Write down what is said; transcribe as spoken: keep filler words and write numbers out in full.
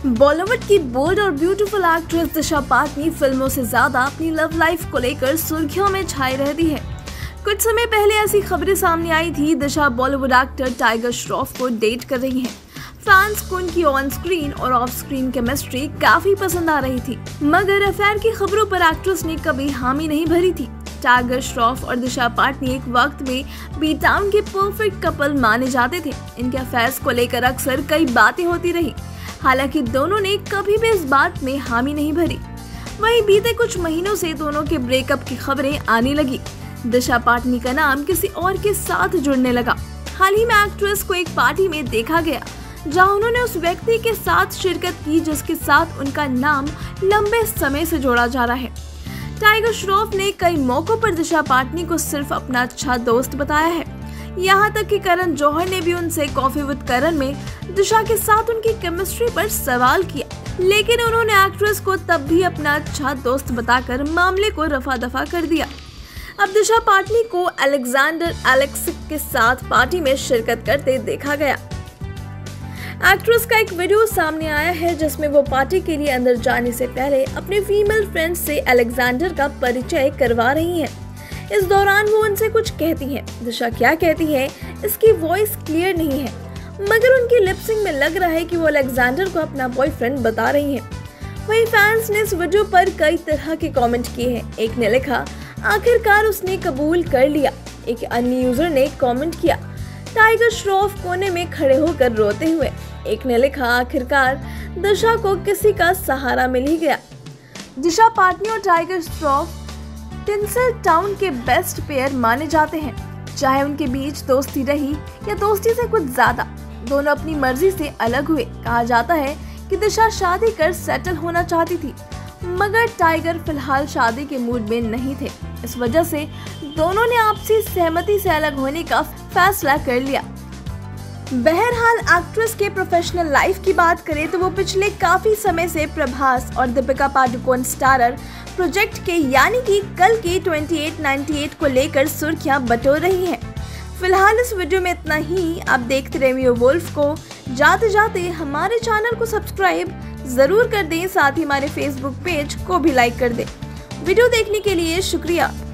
बॉलीवुड की बोल्ड और beautiful actress दिशा पाटनी फिल्मों से ज्यादा अपनी लव लाइफ को लेकर सुर्खियों में छाई रहती है। कुछ समय पहले ऐसी खबरें सामने आई थी, दिशा बॉलीवुड एक्टर टाइगर श्रॉफ को डेट कर रही हैं। फैंस को उनकी ऑन स्क्रीन और ऑफ स्क्रीन केमिस्ट्री काफी पसंद आ रही थी, मगर अफेयर की खबरों पर एक्ट्रेस ने कभी हामी नहीं भरी थी। टाइगर श्रॉफ और दिशा पाटनी एक वक्त में बी टाउन के परफेक्ट कपल माने जाते थे। इनके अफेयर्स को लेकर अक्सर कई बातें होती रही, हालांकि दोनों ने कभी भी इस बात में हामी नहीं भरी। वहीं बीते कुछ महीनों से दोनों के ब्रेकअप की खबरें आने लगी। दिशा पाटनी का नाम किसी और के साथ जुड़ने लगा। हाल ही में एक्ट्रेस को एक पार्टी में देखा गया, जहां उन्होंने उस व्यक्ति के साथ शिरकत की जिसके साथ उनका नाम लंबे समय से जोड़ा जा रहा है। टाइगर श्रॉफ ने कई मौकों पर दिशा पाटनी को सिर्फ अपना अच्छा दोस्त बताया है। यहाँ तक कि करण जौहर ने भी उनसे कॉफी विद करण में दिशा के साथ उनकी केमिस्ट्री पर सवाल किया, लेकिन उन्होंने एक्ट्रेस को तब भी अपना अच्छा दोस्त बताकर मामले को रफा दफा कर दिया। अब दिशा पाटनी को अलेक्जेंडर एलेक्सिक के साथ पार्टी में शिरकत करते देखा गया। एक्ट्रेस का एक वीडियो सामने आया है जिसमें वो पार्टी के लिए अंदर जाने से पहले अपने फीमेल फ्रेंड्स से अलेक्जेंडर का परिचय करवा रही हैं। इस दौरान वो उनसे कुछ कहती हैं। दिशा क्या कहती है इसकी वॉइस क्लियर नहीं है, मगर उनकी लिपसिंग में लग रहा है कि वो अलेक्जेंडर को अपना बॉयफ्रेंड बता रही हैं। वहीं फैंस ने इस वीडियो पर कई तरह के कमेंट किए हैं। एक ने लिखा, आखिरकार उसने कबूल कर लिया। एक अन्य यूजर ने कमेंट किया, टाइगर श्रॉफ कोने में खड़े होकर रोते हुए। एक ने लिखा, आखिरकार दिशा को किसी का सहारा मिल ही गया। दिशा पाटनी और टाइगर श्रॉफ टिंसलटाउन के बेस्ट पेयर माने जाते हैं। चाहे उनके बीच दोस्ती रही या दोस्ती से कुछ ज्यादा, दोनों अपनी मर्जी से अलग हुए। कहा जाता है कि दिशा शादी कर सेटल होना चाहती थी, मगर टाइगर फिलहाल शादी के मूड में नहीं थे। इस वजह से दोनों ने आपसी सहमति से अलग होने का फैसला कर लिया। बहरहाल एक्ट्रेस के प्रोफेशनल लाइफ की बात करें तो वो पिछले काफी समय से प्रभास और दीपिका पादुकोण स्टारर प्रोजेक्ट के यानी कि कल की अट्ठाईस अट्ठानवे को लेकर सुर्खियां बटोर रही हैं। फिलहाल इस वीडियो में इतना ही। आप देखते रहिए वुल्फ को। जाते जाते हमारे चैनल को सब्सक्राइब जरूर कर दें, साथ ही हमारे फेसबुक पेज को भी लाइक कर दें। वीडियो देखने के लिए शुक्रिया।